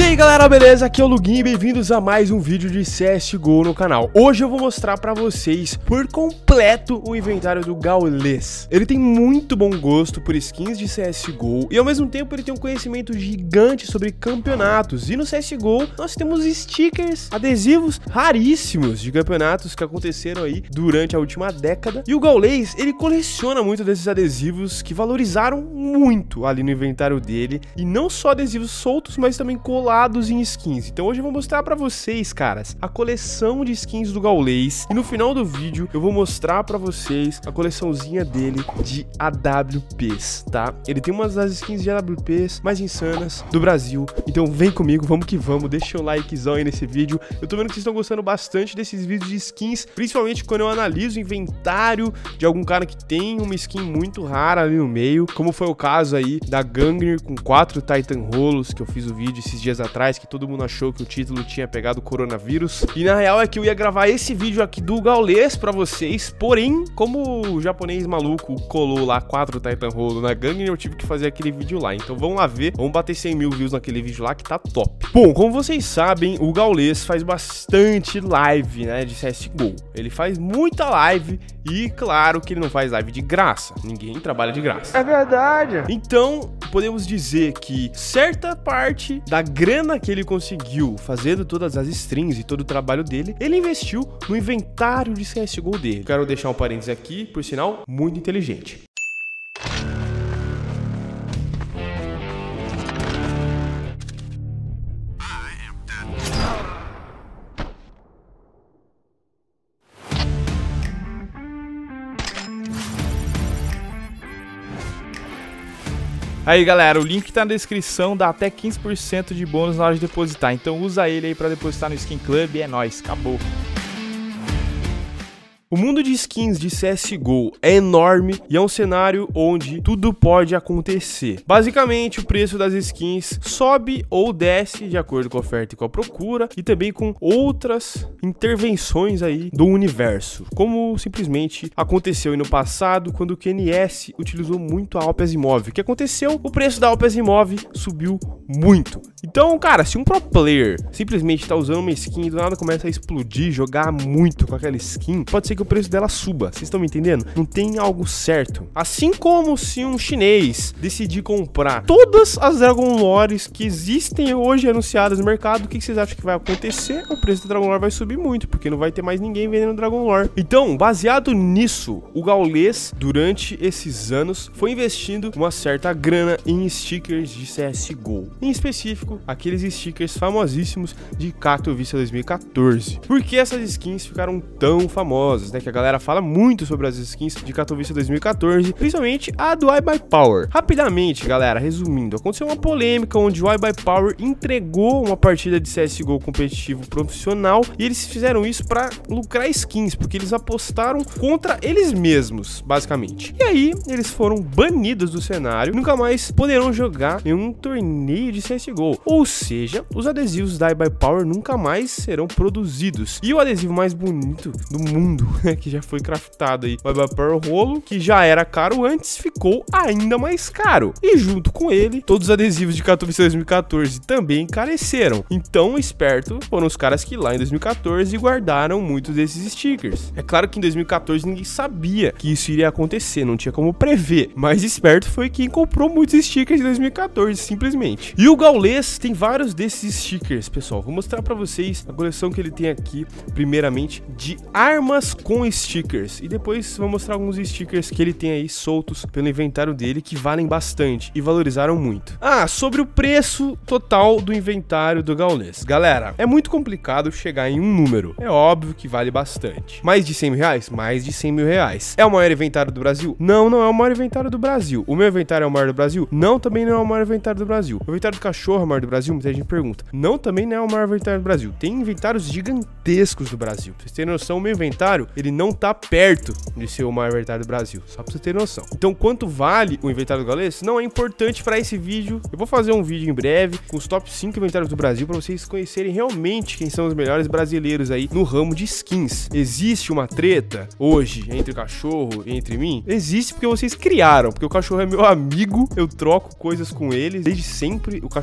aí galera, beleza? Aqui é o Luguinho e bem-vindos a mais um vídeo de CSGO no canal. Hoje eu vou mostrar pra vocês por completo o inventário do Gaules. Ele tem muito bom gosto por skins de CSGO e ao mesmo tempo ele tem um conhecimento gigante sobre campeonatos. E no CSGO nós temos stickers, adesivos raríssimos de campeonatos que aconteceram aí durante a última década. E o Gaules, ele coleciona muito desses adesivos que valorizaram muito ali no inventário dele. E não só adesivos soltos, mas também colados em skins. Então hoje eu vou mostrar pra vocês, caras, a coleção de skins do Gaules. E no final do vídeo eu vou mostrar pra vocês a coleçãozinha dele de AWPs, tá? Ele tem uma das skins de AWPs mais insanas do Brasil. Então vem comigo, vamos que vamos. Deixa um likezão aí nesse vídeo. Eu tô vendo que vocês estão gostando bastante desses vídeos de skins, principalmente quando eu analiso o inventário de algum cara que tem uma skin muito rara ali no meio, como foi o caso aí da Gangner com 4 Titan Rolos, que eu fiz o vídeo esses dias atrás, que todo mundo achou que o título tinha pegado o coronavírus. E na real é que eu ia gravar esse vídeo aqui do Gaules pra vocês, porém, como o japonês maluco colou lá 4 Titan Rolo na Gangner, eu tive que fazer aquele vídeo lá. Então vamos lá ver, vamos bater 100 mil views naquele vídeo lá que tá top. Bom, como vocês sabem, o Gaules faz bastante live, né, de CSGO. Ele faz muita live e claro que ele não faz live de graça. Ninguém trabalha de graça. É verdade. Então, podemos dizer que certa parte da grana que ele conseguiu fazendo todas as strings e todo o trabalho dele, ele investiu no inventário de CSGO dele. Quero deixar um parênteses aqui, por sinal, muito inteligente. Aí galera, o link tá na descrição, dá até 15% de bônus na hora de depositar, então usa ele aí pra depositar no Skin Club e é nóis, acabou. O mundo de skins de CSGO é enorme e é um cenário onde tudo pode acontecer. Basicamente, o preço das skins sobe ou desce de acordo com a oferta e com a procura, e também com outras intervenções aí do universo, como simplesmente aconteceu aí no passado, quando o QNS utilizou muito a Alp Asimov. O que aconteceu? O preço da Alp Asimov subiu muito. Então, cara, se um pro player simplesmente tá usando uma skin e do nada começa a explodir, jogar muito com aquela skin, pode ser que o preço dela suba. Vocês estão me entendendo? Não tem algo certo. Assim como se um chinês decidir comprar todas as Dragon Lores que existem hoje anunciadas no mercado, o que vocês acham que vai acontecer? O preço do Dragon Lore vai subir muito, porque não vai ter mais ninguém vendendo Dragon Lore. Então, baseado nisso, o Gaules, durante esses anos, foi investindo uma certa grana em stickers de CSGO. Em específico, aqueles stickers famosíssimos de Katowice 2014. Por que essas skins ficaram tão famosas, né? Que a galera fala muito sobre as skins de Katowice 2014, principalmente a do iBuyPower. Rapidamente, galera, resumindo, aconteceu uma polêmica onde o iBuyPower entregou uma partida de CSGO competitivo profissional e eles fizeram isso para lucrar skins, porque eles apostaram contra eles mesmos, basicamente. E aí, eles foram banidos do cenário e nunca mais poderão jogar em um torneio de CSGO. Ou seja, os adesivos da iBuyPower nunca mais serão produzidos. E o adesivo mais bonito do mundo, que já foi craftado aí, o iBuyPower Rolo, que já era caro antes, ficou ainda mais caro. E junto com ele, todos os adesivos de Katowice 2014 também encareceram. Então, esperto foram os caras que lá em 2014 guardaram muitos desses stickers. É claro que em 2014 ninguém sabia que isso iria acontecer, não tinha como prever. Mas esperto foi quem comprou muitos stickers em 2014, simplesmente. E o Gaules tem vários desses stickers, pessoal. Vou mostrar pra vocês a coleção que ele tem aqui, primeiramente, de armas com stickers. E depois vou mostrar alguns stickers que ele tem aí soltos pelo inventário dele, que valem bastante e valorizaram muito. Ah, sobre o preço total do inventário do Gaules. Galera, é muito complicado chegar em um número. É óbvio que vale bastante. Mais de 100 mil reais? Mais de 100 mil reais. É o maior inventário do Brasil? Não, não é o maior inventário do Brasil. O meu inventário é o maior do Brasil? Não, também não é o maior inventário do Brasil. O inventário do cachorro é o maior do Brasil? Muita gente pergunta. Não, também não é o maior inventário do Brasil. Tem inventários gigantescos do Brasil. Pra vocês terem noção, o meu inventário, ele não tá perto de ser o maior inventário do Brasil. Só pra você ter noção. Então, quanto vale o inventário do Gaules? Não é importante pra esse vídeo. Eu vou fazer um vídeo em breve com os top 5 inventários do Brasil pra vocês conhecerem realmente quem são os melhores brasileiros aí no ramo de skins. Existe uma treta hoje entre o cachorro e entre mim? Existe porque vocês criaram. Porque o cachorro é meu amigo, eu troco coisas com ele desde sempre. O cachorro tem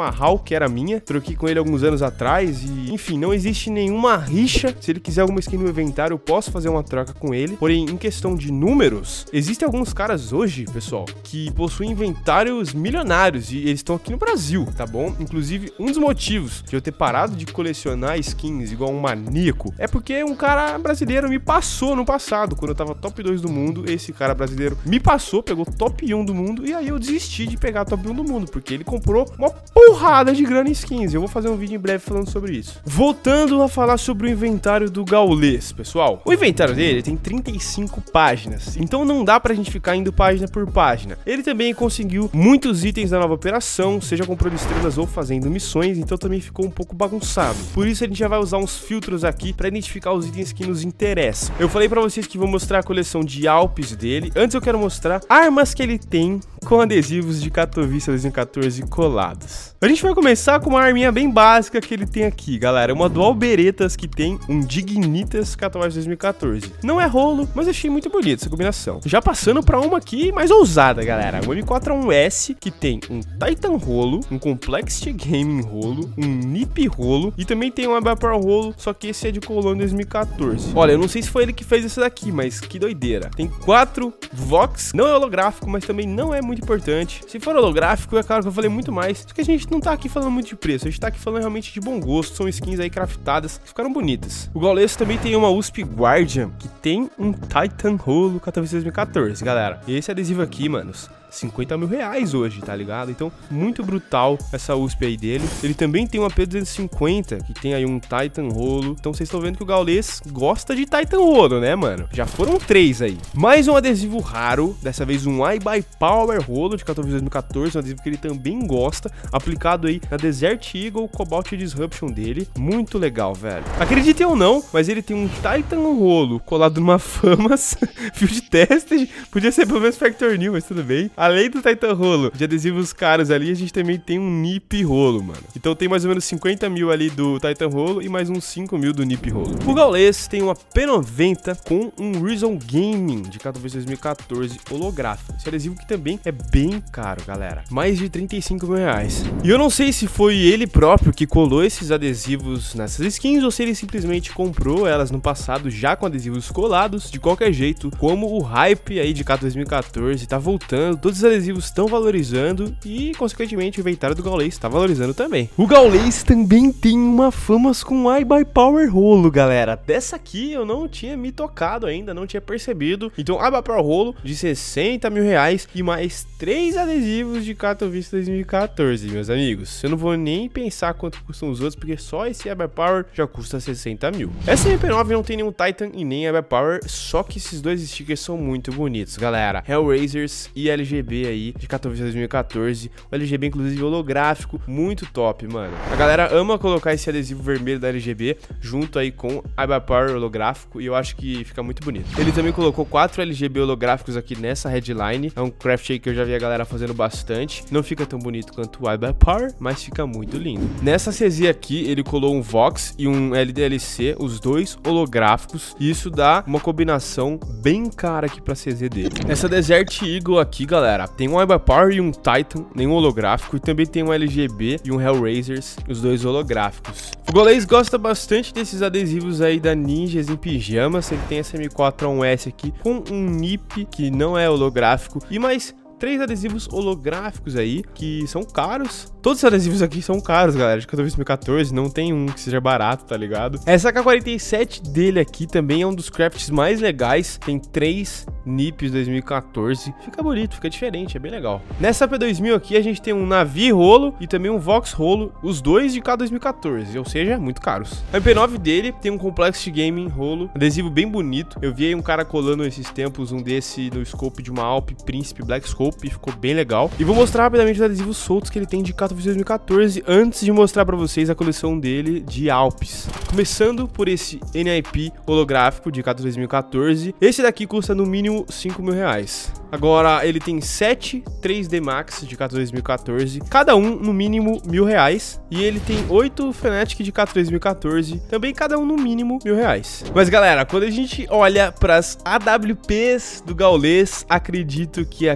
uma HAL que era minha, troquei com ele alguns anos atrás e, enfim, não existe nenhuma rixa. Se ele quiser alguma skin no inventário, eu posso fazer uma troca com ele. Porém, em questão de números, existem alguns caras hoje, pessoal, que possuem inventários milionários e eles estão aqui no Brasil, tá bom? Inclusive, um dos motivos de eu ter parado de colecionar skins igual um maníaco é porque um cara brasileiro me passou no passado, quando eu tava top 2 do mundo. Esse cara brasileiro me passou, pegou top 1 do mundo e aí eu desisti de pegar top 1 do mundo, porque ele comprou uma porrada de grana em skins. Eu vou fazer um vídeo em breve falando sobre isso. Voltando a falar sobre o inventário do Gaules, pessoal. O inventário dele tem 35 páginas, então não dá pra gente ficar indo página por página. Ele também conseguiu muitos itens da nova operação, seja comprando estrelas ou fazendo missões, então também ficou um pouco bagunçado. Por isso a gente já vai usar uns filtros aqui pra identificar os itens que nos interessam. Eu falei pra vocês que vou mostrar a coleção de Alpes dele. Antes eu quero mostrar armas que ele tem com adesivos de Katowice 2014 colados. A gente vai começar com uma arminha bem básica que ele tem aqui, galera. Uma Dual Beretas que tem um Dignitas Katowice 2014. Não é rolo, mas achei muito bonita essa combinação. Já passando pra uma aqui mais ousada, galera. O M4A1S que tem um Titan rolo, um Complexity Gaming rolo, um NiP rolo e também tem um Abapar rolo, só que esse é de Colônia 2014. Olha, eu não sei se foi ele que fez esse daqui, mas que doideira. Tem 4 Vox, não é holográfico, mas também não é muito importante. Se for holográfico, é claro que eu falei muito mais, só que a gente não tá aqui falando muito de preço, a gente tá aqui falando realmente de bom gosto. São skins aí craftadas que ficaram bonitas. O Gaules também tem uma USP Guardian que tem um Titan rolo Katowice 2014, galera. Esse adesivo aqui, manos, 50 mil reais hoje, tá ligado? Então, muito brutal essa USP aí dele. Ele também tem uma P250, que tem aí um Titan rolo. Então, vocês estão vendo que o Gaules gosta de Titan rolo, né, mano? Já foram 3 aí. Mais um adesivo raro, dessa vez um iBuyPower rolo de Katowice 2014, um adesivo que ele também gosta, aplicado aí na Desert Eagle Cobalt Disruption dele. Muito legal, velho. Acreditem ou não, mas ele tem um Titan rolo colado numa Famas, Field Tested. Podia ser pelo menos Factor New, mas tudo bem. Além do Titan rolo de adesivos caros ali, a gente também tem um NiP rolo, mano. Então tem mais ou menos 50 mil ali do Titan rolo e mais uns 5 mil do NiP rolo. O Gaules tem uma P90 com um Reason Gaming de Katowice 2014 holográfico. Esse adesivo que também é bem caro, galera. Mais de 35 mil reais. E eu não sei se foi ele próprio que colou esses adesivos nessas skins ou se ele simplesmente comprou elas no passado já com adesivos colados. De qualquer jeito, como o hype aí de Katowice 2014 tá voltando, todos os adesivos estão valorizando e, consequentemente, o inventário do Gaules está valorizando também. O Gaules também tem uma Famas com iBuyPower rolo, galera. Dessa aqui eu não tinha me tocado ainda, não tinha percebido. Então, iBuyPower rolo de 60 mil reais e mais 3 adesivos de Katowice 2014, meus amigos. Eu não vou nem pensar quanto custam os outros, porque só esse iBuyPower já custa 60 mil. Essa MP9 não tem nenhum Titan e nem iBuyPower, só que esses dois stickers são muito bonitos, galera. Hellraisers e LGB aí de Katowice 2014, o LGB inclusive holográfico, muito top, mano. A galera ama colocar esse adesivo vermelho da LGB junto aí com iBuyPower holográfico e eu acho que fica muito bonito. Ele também colocou 4 LGB holográficos aqui nessa headline, é um craft aí que eu já vi a galera fazendo bastante. Não fica tão bonito quanto o iBuyPower, mas fica muito lindo. Nessa CZ aqui, ele colou um Vox e um LDLC, os dois holográficos, e isso dá uma combinação bem cara aqui pra CZ dele. Essa Desert Eagle aqui, galera, tem um iBuyPower e um Titan, nenhum holográfico, e também tem um LGB e um Hellraisers, os dois holográficos. O Gaules gosta bastante desses adesivos aí da Ninjas em pijamas. Ele tem essa M4A1S aqui com um NiP que não é holográfico e mais 3 adesivos holográficos aí, que são caros. Todos os adesivos aqui são caros, galera, de Katowice 2014, não tem um que seja barato, tá ligado? Essa K47 dele aqui também é um dos crafts mais legais, tem 3 NiPs 2014, fica bonito, fica diferente, é bem legal. Nessa P2000 aqui a gente tem um Navi rolo e também um Vox rolo, os dois de K2014, ou seja, muito caros. A MP9 dele tem um Complexity Gaming rolo, adesivo bem bonito. Eu vi aí um cara colando esses tempos, um desse no scope de uma Alp Príncipe Black Scope, e ficou bem legal. E vou mostrar rapidamente os adesivos soltos que ele tem de Katowice 2014, antes de mostrar pra vocês a coleção dele de Alpes. Começando por esse NiP holográfico de Katowice 2014, esse daqui custa no mínimo 5 mil reais. Agora, ele tem 7 3D Max de Katowice 2014, cada um no mínimo 1.000 reais. E ele tem 8 Fnatic de Katowice 2014, também cada um no mínimo 1.000 reais. Mas galera, quando a gente olha pras AWPs do Gaules, acredito que aqui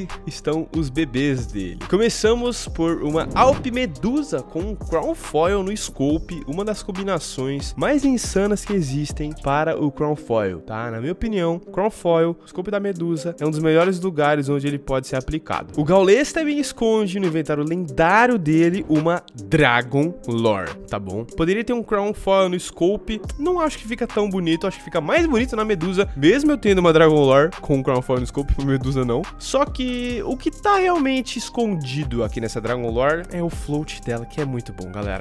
aqui estão os bebês dele. Começamos por uma Alp Medusa com um Crown Foil no Scope, uma das combinações mais insanas que existem para o Crown Foil, tá? Na minha opinião, Crown Foil, Scope da Medusa, é um dos melhores lugares onde ele pode ser aplicado. O Gaules também esconde no inventário lendário dele uma Dragon Lore, tá bom? Poderia ter um Crown Foil no Scope, não acho que fica tão bonito, acho que fica mais bonito na Medusa, mesmo eu tendo uma Dragon Lore com um Crown Foil no Scope, a Medusa não. Só que o que tá realmente escondido aqui nessa Dragon Lore é o float dela, que é muito bom, galera.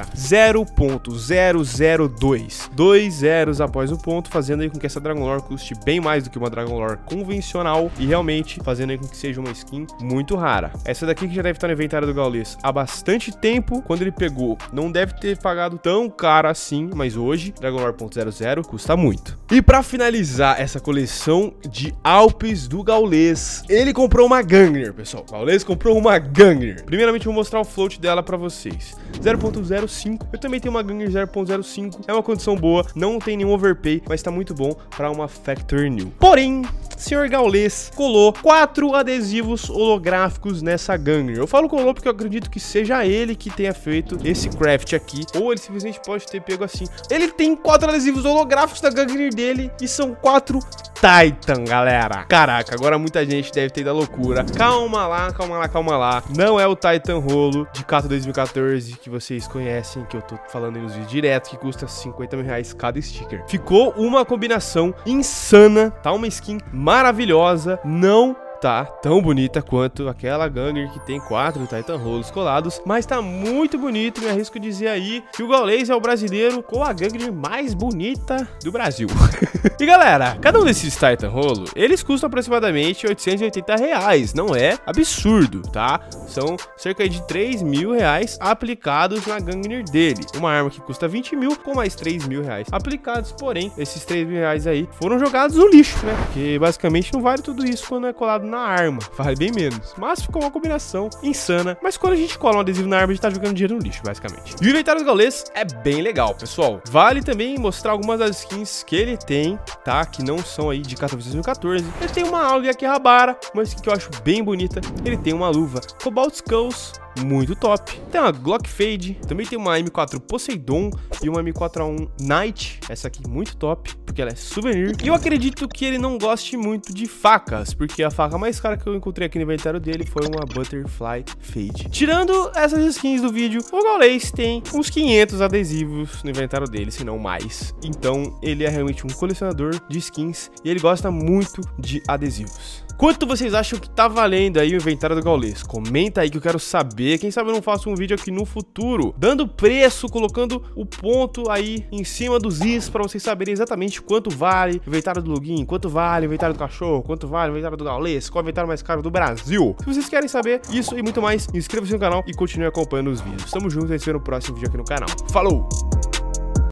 0.002, 2 zeros após o ponto, fazendo aí com que essa Dragon Lore custe bem mais do que uma Dragon Lore convencional e realmente fazendo aí com que seja uma skin muito rara. Essa daqui que já deve estar no inventário do Gaules há bastante tempo, quando ele pegou, não deve ter pagado tão caro assim, mas hoje, Dragon Lore .00 custa muito. E pra finalizar essa coleção de Alpes do Gaules, ele comprou uma Gungnir, pessoal. O Gaules comprou uma Gungnir. Primeiramente, eu vou mostrar o float dela pra vocês. 0.05. Eu também tenho uma Gungnir 0.05. É uma condição boa, não tem nenhum overpay, mas tá muito bom pra uma Factory New. Porém, senhor Gaules colou 4 adesivos holográficos nessa Gungnir. Eu falo colou porque eu acredito que seja ele que tenha feito esse craft aqui, ou ele simplesmente pode ter pego assim. Ele tem 4 adesivos holográficos da Gungnir dele e são 4 Titan, galera. Caraca, agora muita gente deve ter da loucura. Calma lá, calma lá, calma lá. Não é o Titan Rolo de Kato 2014 que vocês conhecem, que eu tô falando aí nos vídeos direto, que custa 50 mil reais cada sticker. Ficou uma combinação insana, tá? Uma skin maravilhosa, não tá tão bonita quanto aquela Gungnir que tem 4 Titan Rolos colados, mas tá muito bonito. Me arrisco dizer aí que o Gaules é o brasileiro com a Gungnir mais bonita do Brasil. E galera, cada um desses Titan Rolo, eles custam aproximadamente 880 reais, não é absurdo, tá? São cerca de 3 mil reais aplicados na Gungnir dele. Uma arma que custa 20 mil com mais 3 mil reais aplicados, porém, esses 3 mil reais aí foram jogados no lixo, né? Porque basicamente não vale tudo isso quando é colado na arma, vale bem menos, mas ficou uma combinação insana. Mas quando a gente cola um adesivo na arma, a gente tá jogando dinheiro no lixo, basicamente. E o inventário do Gaules é bem legal, pessoal. Vale também mostrar algumas das skins que ele tem, tá? Que não são aí de Kato 2014. Ele tem uma Alve Akihabara, uma skin que eu acho bem bonita. Ele tem uma luva Cobalt Skulls, muito top. Tem uma Glock Fade, também tem uma M4 Poseidon e uma M4A1 Knight, essa aqui muito top, porque ela é souvenir. E eu acredito que ele não goste muito de facas, porque a faca mais cara que eu encontrei aqui no inventário dele foi uma Butterfly Fade. Tirando essas skins do vídeo, o Gaules tem uns 500 adesivos no inventário dele, se não mais. Então ele é realmente um colecionador de skins e ele gosta muito de adesivos. Quanto vocês acham que tá valendo aí o inventário do Gaules? Comenta aí que eu quero saber. Quem sabe eu não faço um vídeo aqui no futuro, dando preço, colocando o ponto aí em cima dos is pra vocês saberem exatamente quanto vale o inventário do Lugin, quanto vale o inventário do cachorro, quanto vale o inventário do Gaules, qual é o inventário mais caro do Brasil. Se vocês querem saber isso e muito mais, inscreva-se no canal e continue acompanhando os vídeos. Tamo junto, a gente se vê no próximo vídeo aqui no canal. Falou!